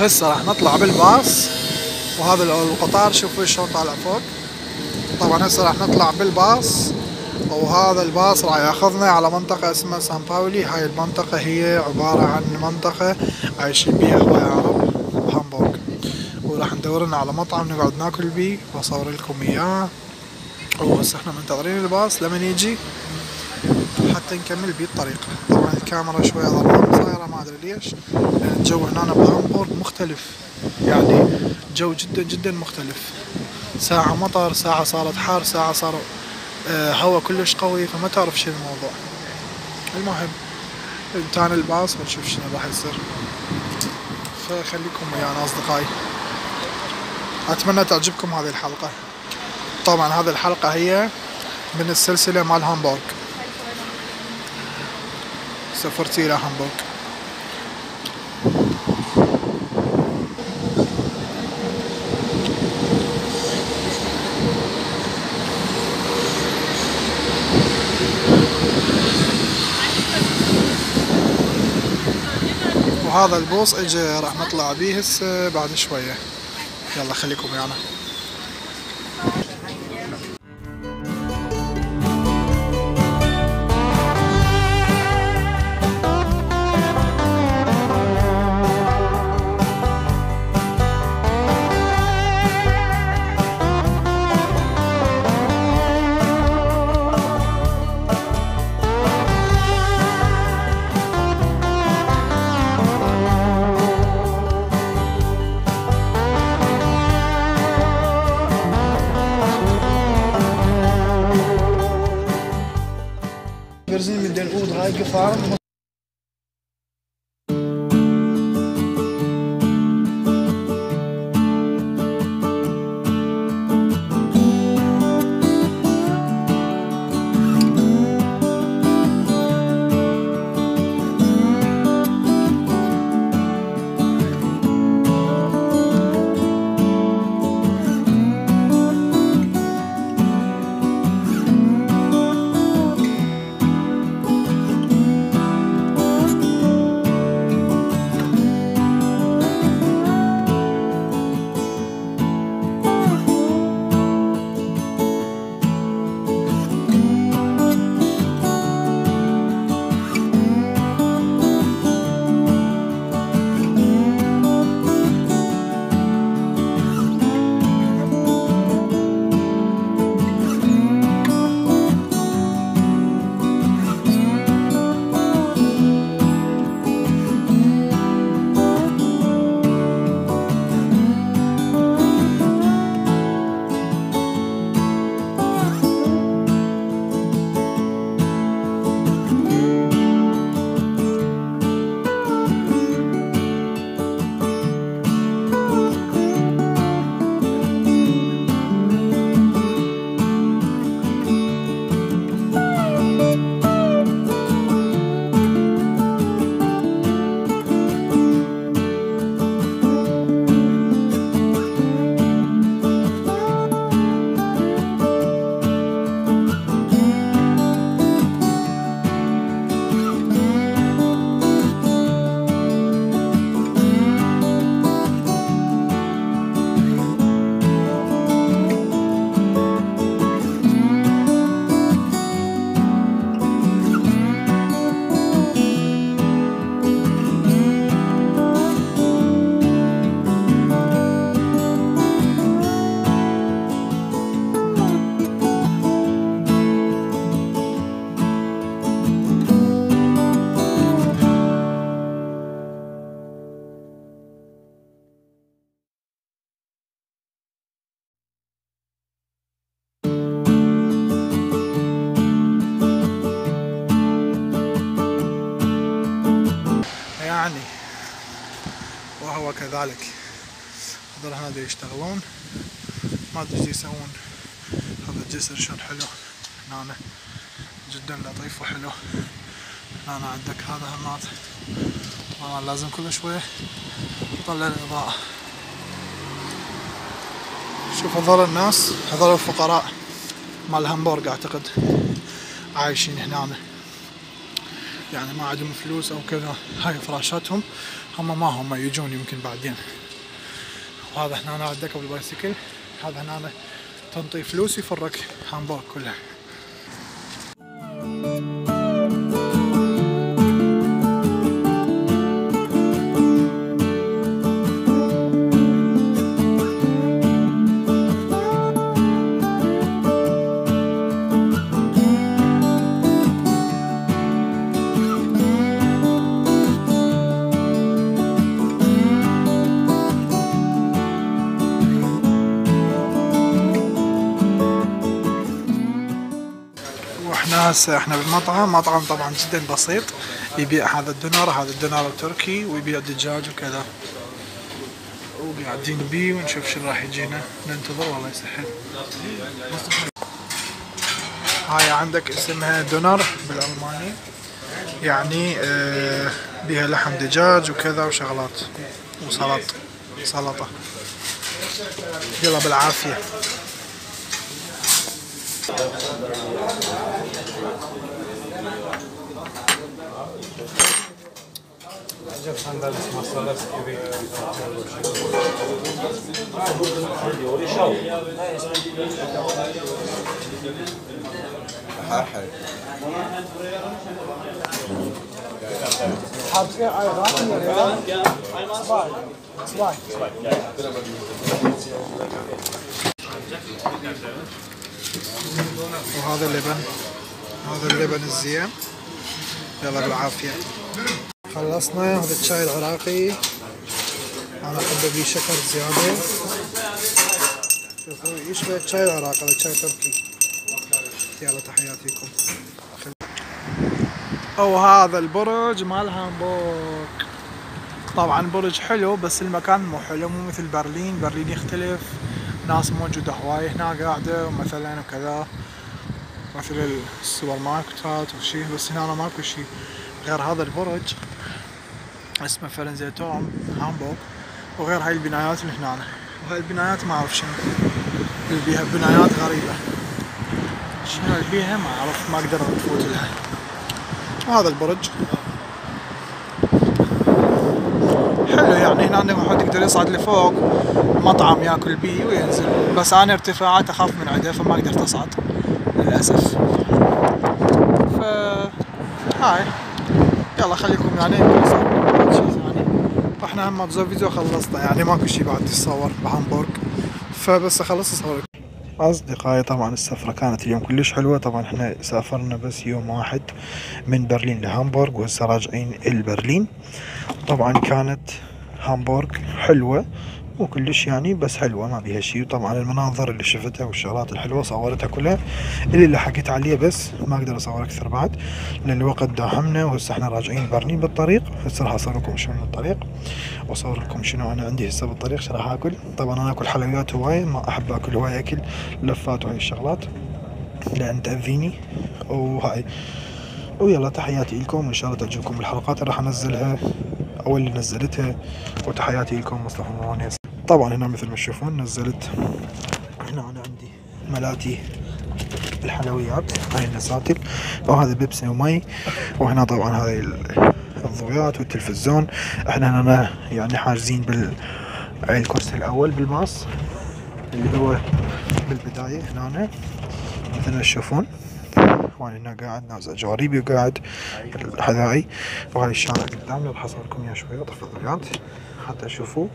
وهسه راح نطلع بالباص، وهذا القطار شوفوا شلون طالع فوق. طبعا هسه راح نطلع بالباص، وهذا الباص راح ياخذنا على منطقة اسمها سان باولي. هاي المنطقة هي عبارة عن منطقة عايشين بيها هواي عرب بهامبورغ، وراح ندورنا على مطعم نقعد ناكل بيه واصور لكم اياه. وهسه احنا منتظرين الباص لمن يجي حتى نكمل بيه الطريق. طبعا الكاميرا شوية ظلام صايرة ما ادري ليش، لان الجو هنا بهامبورغ مختلف، يعني جو جدا جدا مختلف. ساعة مطر، ساعة صارت حار، ساعة صار هوا كلش قوي، فما تعرف شو الموضوع. المهم انتهى الباص ونشوف شنو راح يصير، فخليكم ويانا اصدقائي. اتمنى تعجبكم هذه الحلقة. طبعا هذه الحلقة هي من السلسلة مال هامبورغ، سافرت الى هامبورغ. وهذا البوص اجى راح نطلع بيه هسه بعد شوية. يلا خليكم ويانا. Wir sind mit den U3 gefahren. يعني وهو كذلك. هذول هنا يشتغلون، ما ادري ايش يسوون. هذا الجسر شلون حلو هنا، جدا لطيف وحلو. هنا عندك هذا هناك طبعا لازم كل شوية نطلع الإضاءة. شوف هذول الناس، هذول الفقراء مال هامبورغ اعتقد عايشين هنا. يعني ما عندهم فلوس او كذا، هاي فراشاتهم، هم يجون يمكن بعدين. وهذا هنا عندك بالبايسكل، هذا هنا تنطي فلوس يفرك هامبورغ كلها. هسه احنا بالمطعم، مطعم طبعا جدا بسيط، يبيع هذا الدنار التركي، ويبيع دجاج وكذا، وقاعدين بيه ونشوف شو راح يجينا، ننتظر والله يسهل. هاي عندك اسمها دونر بالالماني، يعني بيها لحم دجاج وكذا وشغلات سلطة. يلا بالعافية. وهذا اللبن الزين. يلا بالعافية. خلصنا. هذا الشاي العراقي انا احب بيه شكر زيادة. شوفوا يشبه الشاي العراقي، هذا شاي تركي. يلا تحياتي لكم. وهذا البرج مال هامبورغ. طبعا برج حلو بس المكان مو حلو، مو مثل برلين يختلف، ناس موجودة هواي هنا قاعدة ومثلا وكذا، مثل السوبر ماركتات وشي، بس هنا ماكو شي غير هذا البرج اسمه فرنزيتورم هامبورغ، وغير هاي البنايات اللي هنا. وهاي البنايات ما اعرف شنو اللي بيها، بنايات غريبة شنو اللي بيها ما اعرف، ما اقدر افوت لها. وهذا البرج حلو، يعني هنا عندك واحد يقدر يصعد لفوق، مطعم ياكل بيه وينزل، بس انا ارتفاعات اخاف من عنده فما قدرت اصعد للاسف. هاي يلا خليكم يعني احنا هم تصور فيديو خلصنا، يعني ماكو شي بعد يتصور بهامبورغ، فبس اخلص اصور. اصدقائي طبعا السفرة كانت اليوم كلش حلوة. طبعا احنا سافرنا بس يوم واحد من برلين لهامبورغ، وهسه راجعين البرلين. طبعا كانت هامبورغ حلوة مو كلش يعني، بس حلوة ما بيها شي. وطبعا المناظر اللي شفتها والشغلات الحلوة صورتها كلها، اللي حكيت عليه بس ما اقدر اصور اكثر بعد لان الوقت داهمنا. وهسه احنا راجعين برلين بالطريق. هسه راح اصور لكم شنو الطريق، واصور لكم شنو انا عندي هسه بالطريق شو راح اكل. طبعا انا اكل حلويات هواية، ما احب اكل هواية اكل لفات وهي الشغلات لان تأذيني وهاي. ويلا تحياتي لكم، ان شاء الله تعجبكم الحلقات اللي راح انزلها او اللي نزلتها. وتحياتي لكم مصطفى موانيس. طبعا هنا مثل ما تشوفون نزلت، هنا انا عندي ملاتي الحلويات، هاي النساتل، وهذا بيبسي ومي. وهنا طبعا هاي الضويات والتلفزيون. احنا هنا يعني حاجزين بالكرسي الاول بالباص اللي هو بالبداية هنا مثل ما تشوفون. وانا هنا قاعد نازع جواريبي وقاعد حذائي. وهاي الشارع قدامنا راح اصور لكم اياه شوية تفضليات حتى تشوفوا.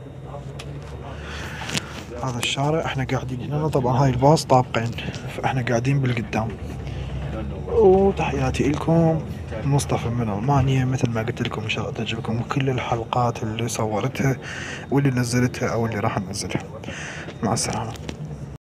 هذا الشارع احنا قاعدين هنا، طبعا هاي الباص طابقين فاحنا قاعدين بالقدام. وتحياتي لكم مصطفى من المانيا. مثل ما قلت لكم ان شاء الله تعجبكم كل الحلقات اللي صورتها واللي نزلتها او اللي راح ننزلها. مع السلامة.